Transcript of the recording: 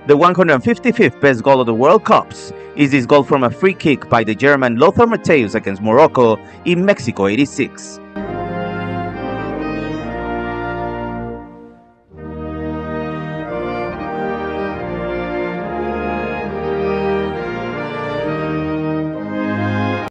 The 155th best goal of the World Cups is this goal from a free kick by the German Lothar Matthaus against Morocco in Mexico '86.